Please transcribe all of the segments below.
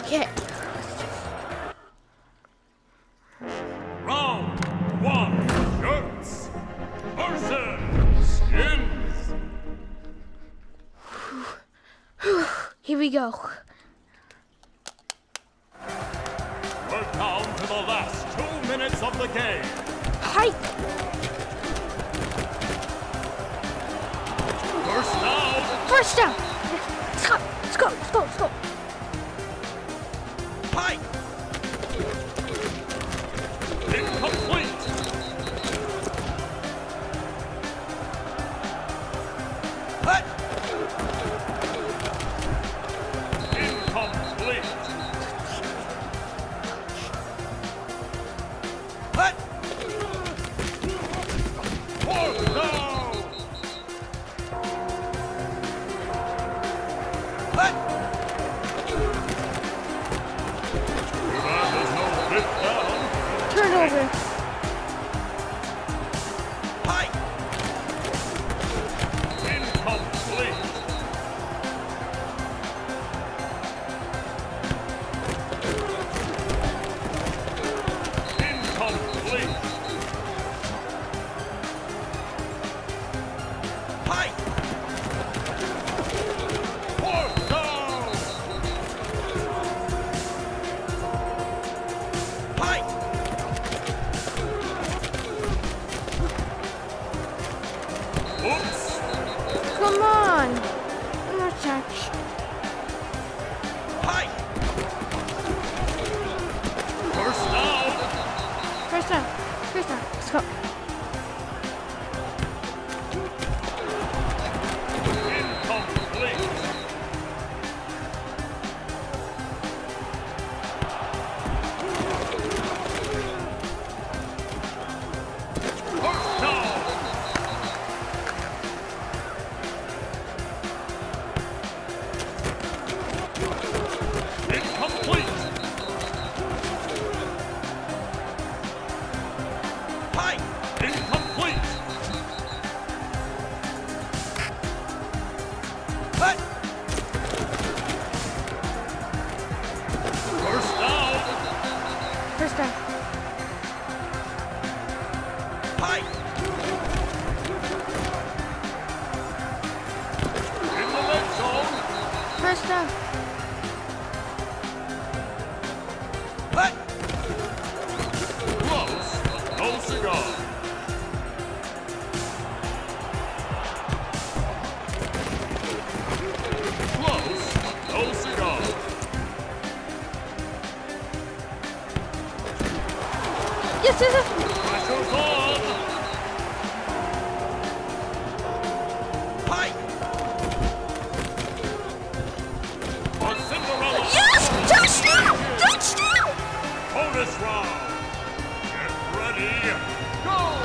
Okay. Round one, shirts versus skins. Here we go. We're down to the last 2 minutes of the game. Hi. First down. First down. Let's go. Let's go. Let's go. Let's go. Fight. Incomplete. Hut. Incomplete. Hut. Fourth down. Hut. That is no fifth down. Turnover. Fight. Incomplete. Incomplete. Fight. Fourth down. Fight. Oops. Come on. No touch. Fight. First down. First down. First down. Let's go. Incomplete. First down. Incomplete. Fight. Incomplete. Hut. First down. First down. Fight. In the red zone. First down. Hut. Close, but no cigar. Close, but no cigar. Yes, yes, yes. Pressure's on. Fight. A Cinderella. Yes! Touchdown! Touchdown! Bonus round. Get ready. Go.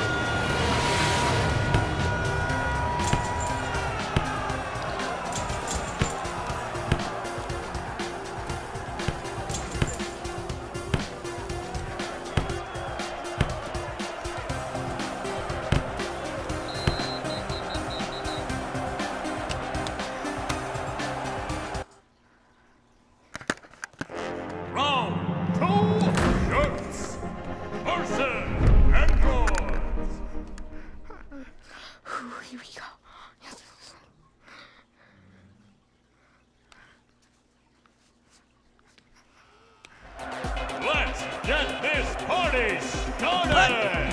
Round two, shirts versus androids. Here we go. Yes. Let's get this party started.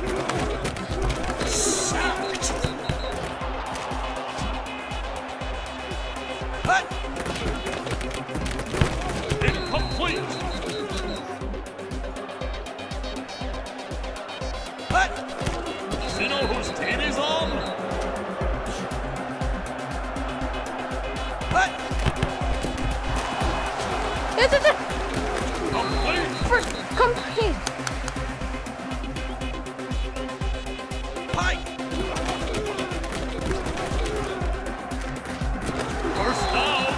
Hut. Incomplete. Hut. Does he know whose team he's on? Hut. Yes, yes, yes. Complete. First, complete. Fight. First down.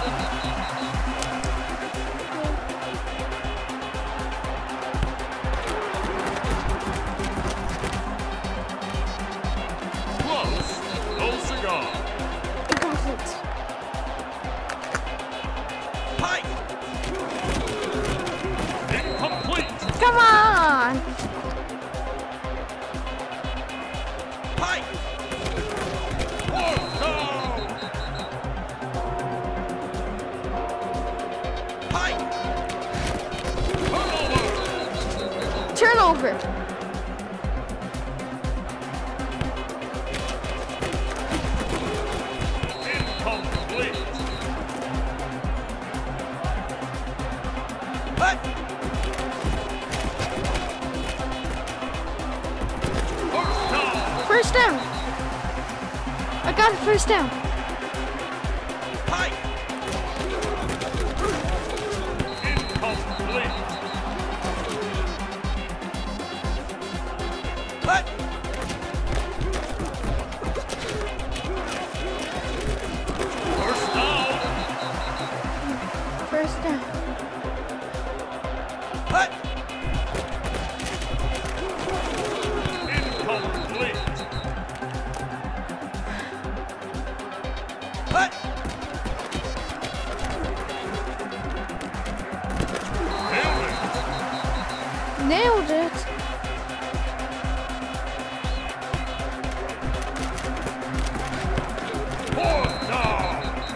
Close, no cigar. Incomplete. Fight. Turnover. Incomplete. First down. I got it, first down. Incomplete. First down. First down. Incomplete. Nailed it. Fourth down.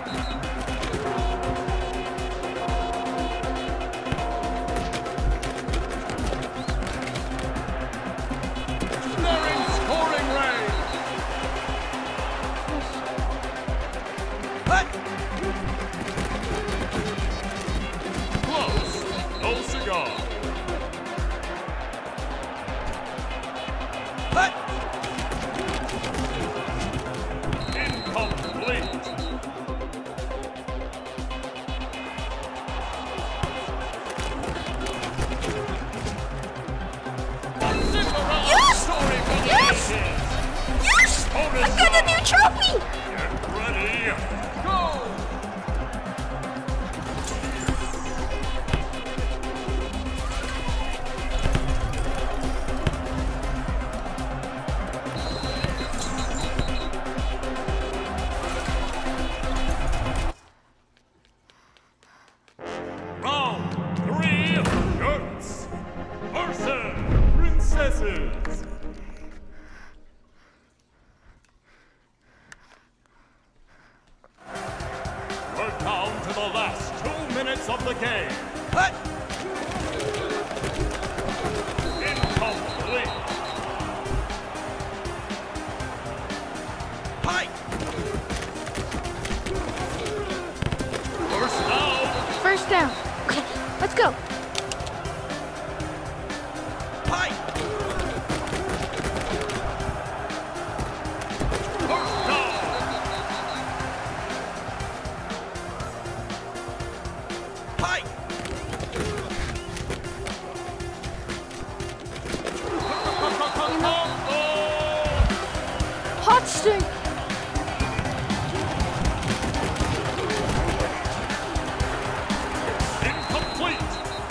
They're in scoring range. Close. No cigar. Incomplete. Yes! Story for the Yes! ages. Yes! I got a new trophy! Get ready. Go. Round 3, Goats versus Princesses. We're down to the last 2 minutes of the game. Incomplete. First down. First down. Okay, let's go. First down. Hot string. Incomplete.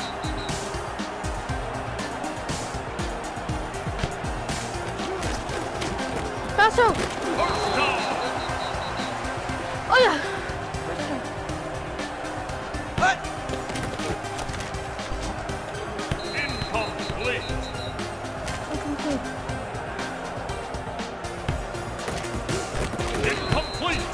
Paso. First down. Oh yeah. Incomplete. Incomplete. Incomplete.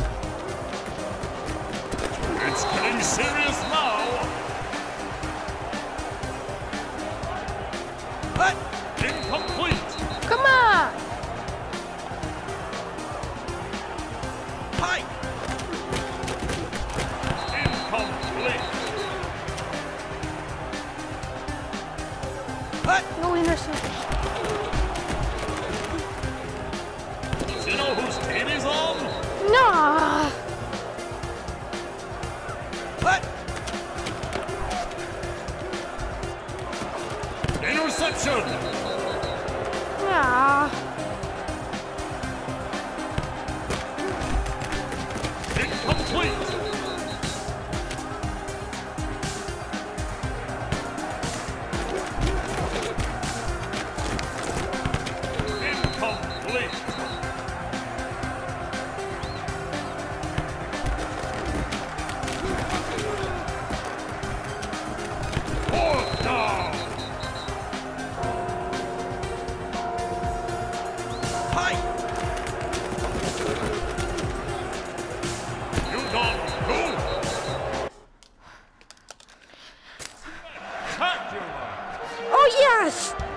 It's getting serious now. Yes!